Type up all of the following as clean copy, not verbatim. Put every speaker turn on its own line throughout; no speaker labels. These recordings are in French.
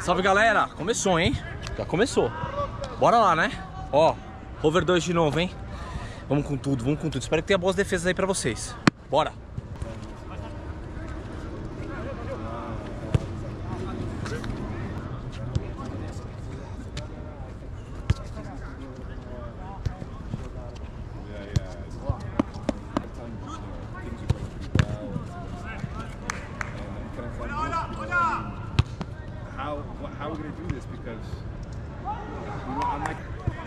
Salve galera, começou hein? Já começou. Bora lá né? Ó, over 2 de novo hein? Vamos com tudo, vamos com tudo. Espero que tenha boas defesas aí pra vocês. Bora!
How are we going to do this? Because I'm like.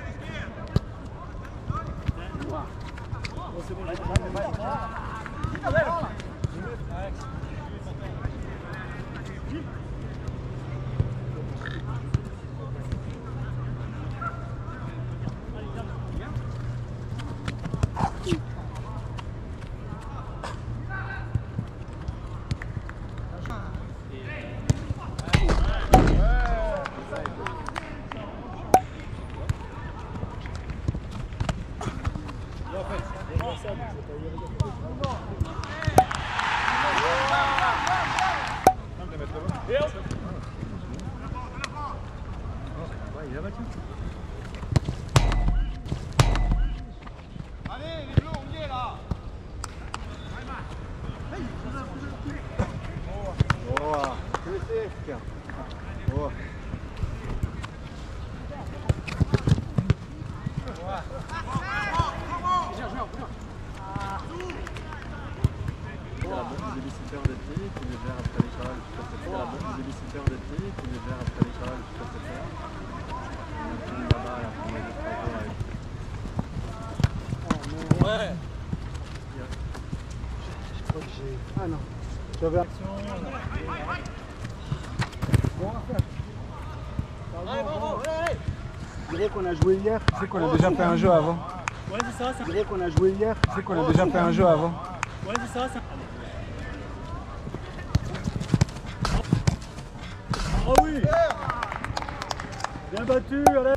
Boa, boa. La bombe de délicitaire d'été, qui les verts après l'école jusqu'à cette heure. La bombe de délicitaire d'été, qui les verts après l'école jusqu'à cette heure. On a fini là-bas à la fin de 3 jours avec.
Ouais.
Je crois que j'ai. Ah non. J'avais action. Bon, allez, bravo, allez. Je dirais qu'on a joué hier. Tu sais qu'on a déjà fait un jeu avant.
Ouais, c'est ça.
Je dirais qu'on a joué hier. Tu sais qu'on a déjà fait un jeu avant.
Ouais, c'est ça. Oh oui! Bien battu, allez!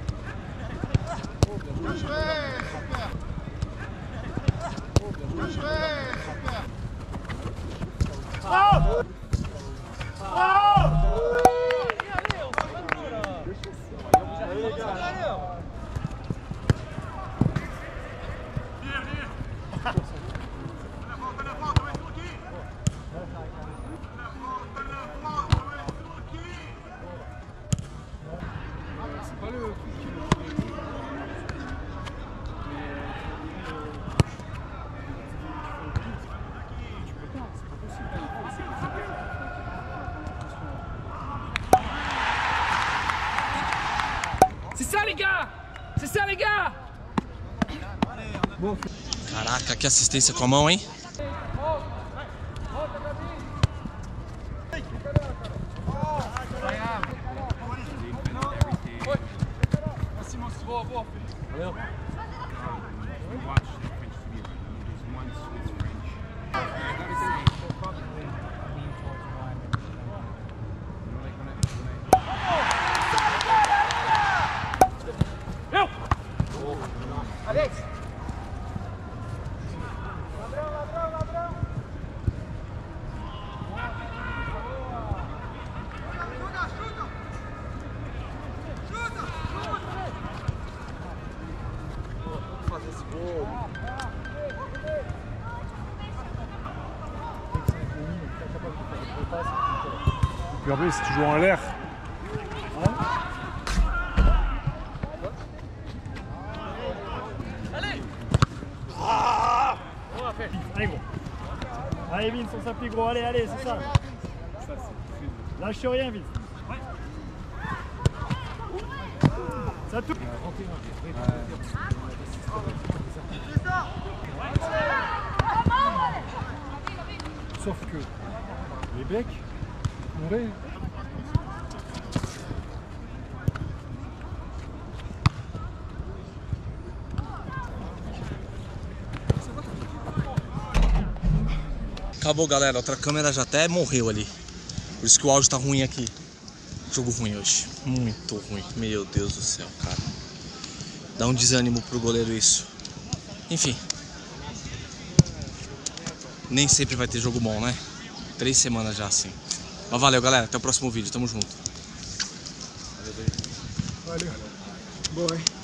C'est ça les gars! C'est ça les gars!
Caraca, que assistência com a mão hein? Valeu.
Puis en plus, si tu joues en l'air.
Allez gros! Allez Vince, on s'applique gros, allez, c'est ça! Lâche rien Vince! Ça touche!
Sauf que les becs mouraient.
Acabou galera, outra câmera já até morreu ali. Por isso que o áudio tá ruim aqui. Jogo ruim hoje, muito ruim. Meu Deus do céu, cara. Dá um desânimo pro goleiro isso. Enfim. Nem sempre vai ter jogo bom, né? 3 semanas já assim. Mas valeu galera, até o próximo vídeo, tamo junto.
Valeu.
Boa, hein?